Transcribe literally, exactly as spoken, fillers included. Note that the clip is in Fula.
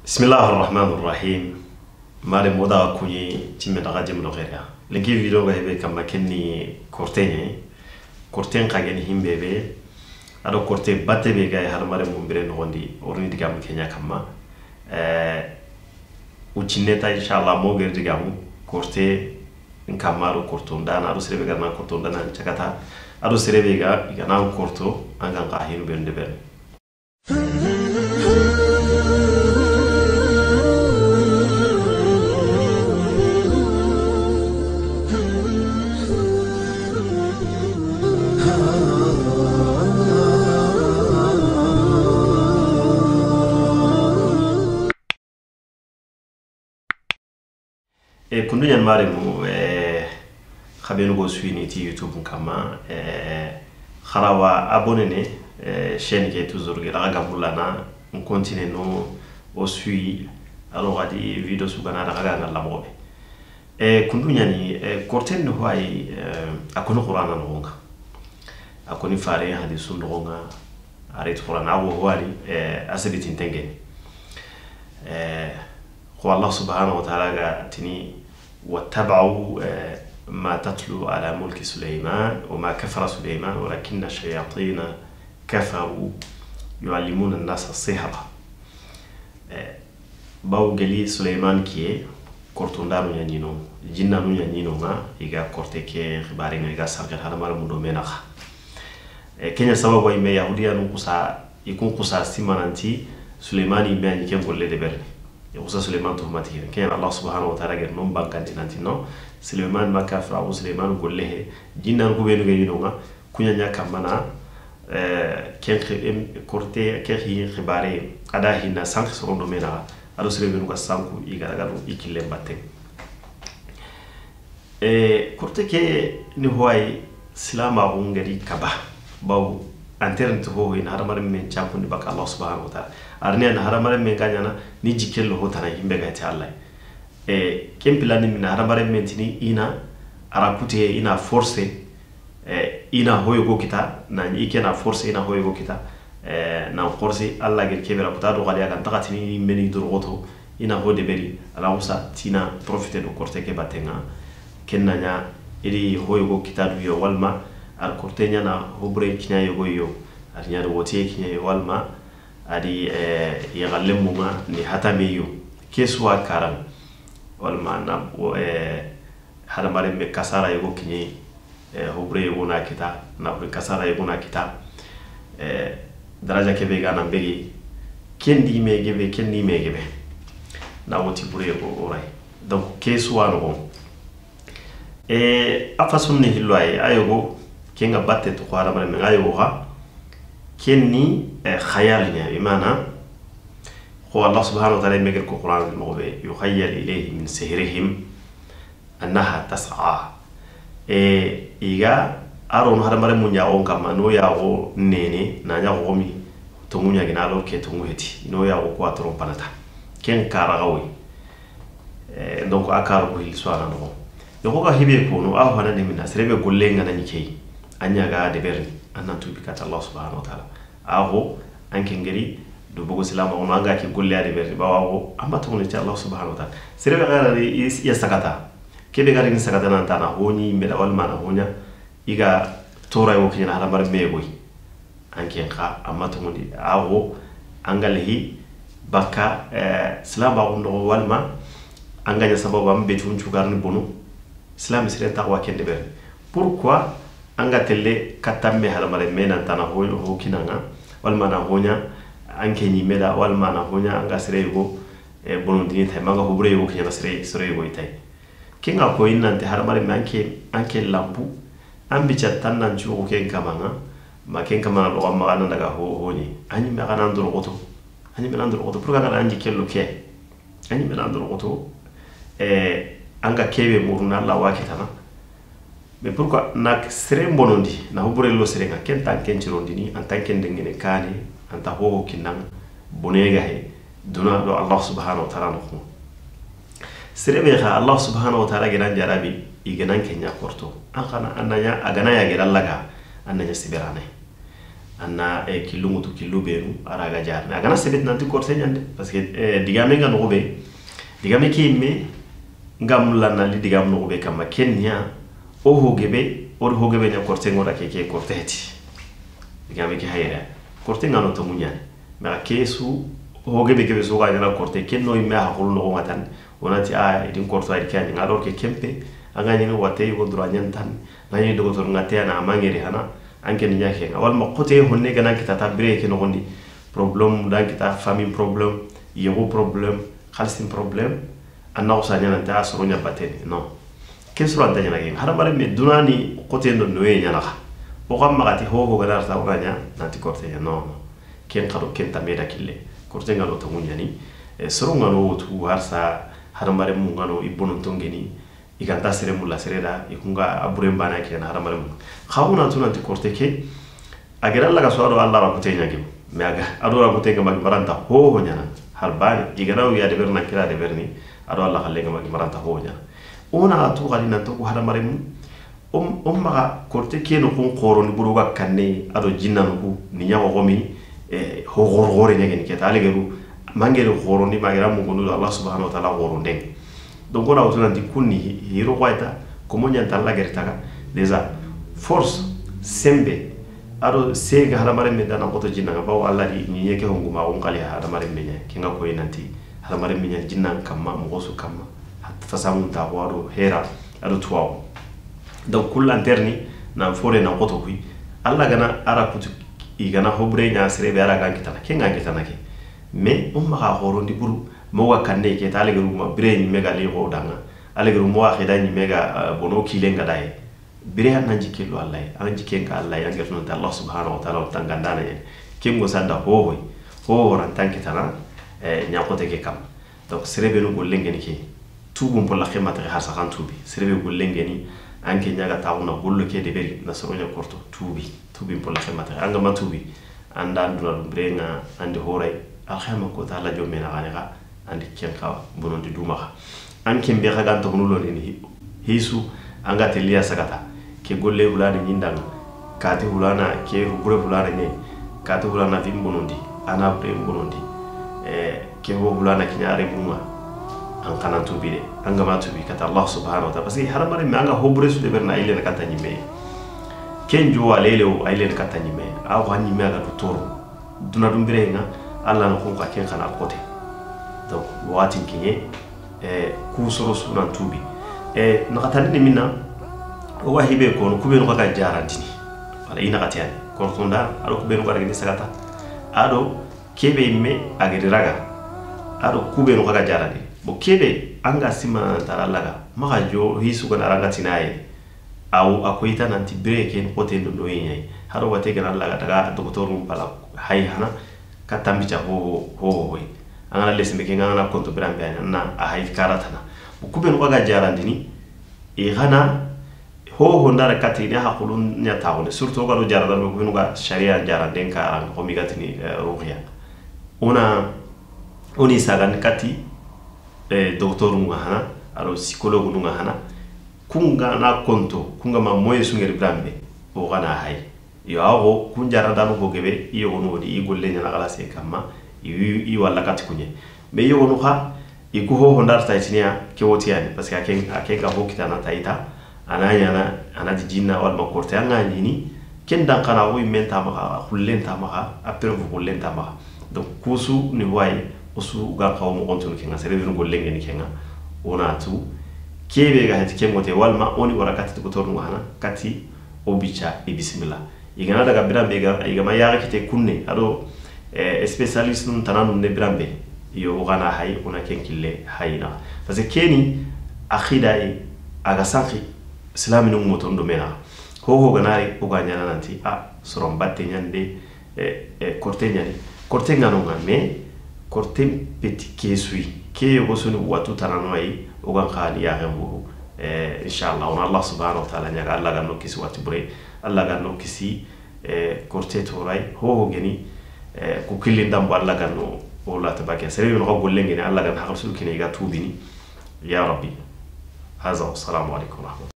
بسم الله الرحمن الرحيم. مالي مودا كوني تيم دغا جيم لو غيريا لينكي فيديو غايبي كما كني كورتيني كورتين قاغني هيم بيبي ادو كورتي باتي بي غاي هار مالي مومبري نوندي اورني ديغام كينيا كما ا وچينيتا ان شاء الله مو غير ديغام كورتي ان كامارو كورتون دانا ادو سريبي غانا كورتون دانا تشكاتا ادو سريبي غا غانا كورتو انغان قاهين بين دبل e kundu nyan mare mu e khabenu go suini ti youtube kama e kharawa abonné ne chaîne qui est toujours gira gamulana on continue no o sui alors adi video su bana daga na lamo e kundu nyani e korten no hay akono qur'ana no nga akoni fare hadisu no nga aret qur'ana wo wali e asabiti tengeni e هو الله سبحانه وتعالى تني واتبعوا ما تتلو على ملك سليمان وما كفر سليمان ولكن الشياطين كفروا يعلمون الناس السحر باو قلي سليمان كي كورتون دارو ينينو جنانو ينينو ما يغا كورتيكي خبارين يغا سرقر هذا مال مدو منخ كينيا سبب ويمي يهوديا نقصا يكون قصا سيمانانتي سليمان يبان يكين قول لي برني يوسف سليمان توماتي كان الله سبحانه وتعالى غير نوم بانكان دينانتي نو سليمان ما كفر او سليمان قول له جينان كو بينو غينوغا كونيا نيا كامانا ا كين كورتي كي خباري ادا هنا سانك سروندو مينا ادو سليمان كو سانكو يغا غادو يكيلم باتي ا كورتي كي ني هواي سلاما غونغري كبا باو انترنت هو هنا هرمار من تشامبون دي باك الله سبحانه وتعالى arne na haramare me ganyana ni jikello hotana himbe gati Allah e kempilani min haramare mentini ina arakuti ina force e ina hoyo kita na ike na force ina hoyo kita e na force Allah gel kebera putado gali aga takatini meni durgoto ina hode beri ala usa tina profiter do korte ke batenga kennanya iri hoyo kita du yo walma ar kortenya na hobre kinya yo yo arnya do wote kinya yo walma adi yagallemu ni hatamiyo keswa karam wal manam o e hada mare me kasara yugo kinyi e hobre yugo na kita na bre kasara yugo na kita e daraja kebe gana mbegi kendi megebe kendi megebe na woti bure yugo orai donc keswa no e afasunni hilwai ayogo kenga batte to khara mare me ayogo ha كني خيال يعني بمعنى هو الله سبحانه وتعالى يمكن القرآن المغبي يخيل إليه من سحرهم أنها تسعى إيجا أرون هذا مرة من ياون كما نو ياو نيني نانيا غومي تمونيا جنالو كي تموهتي نو ياو كواترون بناتا كن كارغوي donc akaro ko hilswana no yoko ka hibe ko no aw hanane min asrebe golle ngana nyikei anya ga de berni anantu bikata Allah subhanahu wa ta'ala aho anke ngari do bogo salama on anga ki golle ade berni bawo amma to ne Allah subhanahu wa ta'ala sirbe gara ya sakata kebe gara ni sakata nan tana honi meda wal mana honya iga tora yo kina hala bar meboy anke kha amma to ne aho angalehi baka salama on do walma anganya sababu ambe tunchu garni bonu islam sire taqwa kende ber pourquoi anga telle katamme halamare mena tana ho ho kinanga wal mana honya anke ni meda wal mana honya anga sire go e bonu dini tay manga hobre go kinya sire sire go itay kinga ko innante halamare manke anke lampu ambi chattan nan chu ko ken kamanga ma ken kamanga do amma ana daga ho honi ani me kana ndoro goto ani me ndoro goto pourquoi ngala anji kello ke ani me ndoro goto e anga kebe muruna la wakitana mais pourquoi nak sere bonondi na hobore lo sere nga ken tan ken cirondi ni en tant que ndengene kani anta ho kinang bonega he duna do Allah subhanahu wa ta'ala no sere be kha Allah subhanahu wa ta'ala genan jarabi iganan kenya korto an kana ananya agana ya gerallaga ananya sibirane anna e killu mutu killu benu araga jar na gana sebet nanti korte nyande parce que digame nga no be digame ki me ngam la na li digam no be kama kenya o hogebe o hogebe nya korte ngora ke ke korte heti digame ki hayra korte ngano to munya ma kesu hogebe ke so ga na korte kenno imme ha hulu no ngatan onati a idin korto ay kan ngalo ke kempe anga ni wate go dura nyantan nani do to ngate na mangere hana anke ni nyake wal ma qote honne gana kita tabre ke no gondi problem dan kita famille problem yego problem khalsin problem anna usanya nan ta asro nya baten non kesro anta nya ngi hada bare me dunani qote ndo noye nya naka o kam magati ho ho gana ta uranya nanti korte nya non ken kharo ken tameda kille korte ngalo to munyani soro ngalo tu harsa hada bare mu ngalo ibonon tongeni iganta sere mulla sereda ikunga abure mbana ke na haramare mu khawuna tunanti korte ke agera Allah ga swaro Allah ra kute nyagi me aga ado ra kute ngam maranta ho ho nyana harbani igara ya de berna kira de berni ado Allah khalle ngam maranta ho nyana ona tu gali nan to ko haramare mu um umma korte ke no kun qoron buruga kanne ado jinnan ku ni nyawo gomi e ho gor gore nyagi ke tale geru mangere qoron ni magira mu gonu Allah subhanahu wa ta'ala qoron den donc on a besoin de kunni hiro kwaita como nyanta la gertaga déjà force sembe aro sega haramare me dana koto jinna ba Allah di ni yeke honguma on kali haramare me nya kinga ko inanti haramare me nya jinna kamma mo gosu kamma hatta fasamu ta waro hera aro tuwa donc kul interni na fore na koto kui Allah gana ara kutu igana hobre nya sere be ara ga kitana kinga kitana ke mais on ma ha horondi buru mo wa kanne ke tale garu ma brain mega le ho danga ale garu mo wa khida ni mega bono kile nga dai bire han nanji ke lo Allah an jike ka Allah ya ngerno ta Allah subhanahu wa ta'ala tanga ndana ye kingo sanda ho ho ho ran tanki tana e nya ko te ke kam donc serebe no golle ngeni ke tubu mbo la khemata ha sa kan tubi serebe golle ngeni anke nyaga tauna gollo ke de beri na soro nya korto tubi tubi mbo la khemata anga ma tubi anda ndura brenga ande horay al khema ko ta la jomena ganega andi kenka bonondi duma anke mbe ga to nulo ni hisu anga telia sagata ke golle hulani nyindanga kati hulana ke bure hulana ne kati hulana vim bonondi ana bre bonondi e ke ho hulana kinyare buma an kana tubide anga ma tubi kata Allah subhanahu wa ta'ala parce que haramare me anga ho bure su de berna ile kata nyime kenjo walele o ile kata nyime aw hanyi me ga toro duna dum birenga Allah no ko ka ken kana kote donc wati kinye eh kusoro sunan tubi eh nakatani ni minna o wahibe ko no kubeno ka jarantini wala ina katiyani ko tonda ado kubeno ka ragini sagata ado kebe me agedi raga ado kubeno ka jarani bo kebe anga sima taralaga maka jo hisu kana raga tinaye au akoita nanti breke en pote ndo no yenyai haro wate kana laga daga doktorum pala hay hana katambi cha ho ho ho angana lesime ke ngana konto brambe na a hay karatana ukube no ga jarandini e gana ho ho ndara katini ha kulun nya tawne surtout ga do jarada no ko ga sharia jaranden ka an ko migatini ruhiya ona oni sagan kati e docteur mu hana aro psychologue nu hana kunga na konto kunga ma moye sungeri brambe o gana hay yo ago kun jarada no ko gebe iyo no di igolle nya na kala se kama i wala kati kunye me yo no ha i ko ho ndar taitinia ke wotiani parce que aken akeka ho kitana taita ananya na anati jinna wal makorte anga ni ken dan kana wo menta ma hullen ta ma après vous hullen ta ma donc kusu ni way osu ga kaw mo onto kenga sere no golle ngeni kenga ona tu kebe ga hati kemote wal ma oni warakati ko tornu hana kati obicha e bismillah igana daga birambe ga igama yaga kite kunne ado eh spécialiste nun tananu ne birambe yo gana hay ona kenkille hayna parce que keni akhida e aga sanki islaminu motondo mena ho ho ganari o ganyana nanti a soron batte nyande e e korte nyani korte ngano ngame korte petit kesui ke yo sunu watu tananu ay o gan khali ya gamu eh inshallah on Allah subhanahu wa ta'ala nyaga Allah ganno kisi wati bure Allah ganno kisi e korte toray ho ho geni e ko kilindam Allah ganno wala tabaka sere no golle ngeni Allah gan haqqul kini ga tubini ya rabbi هذا والسلام عليكم ورحمة الله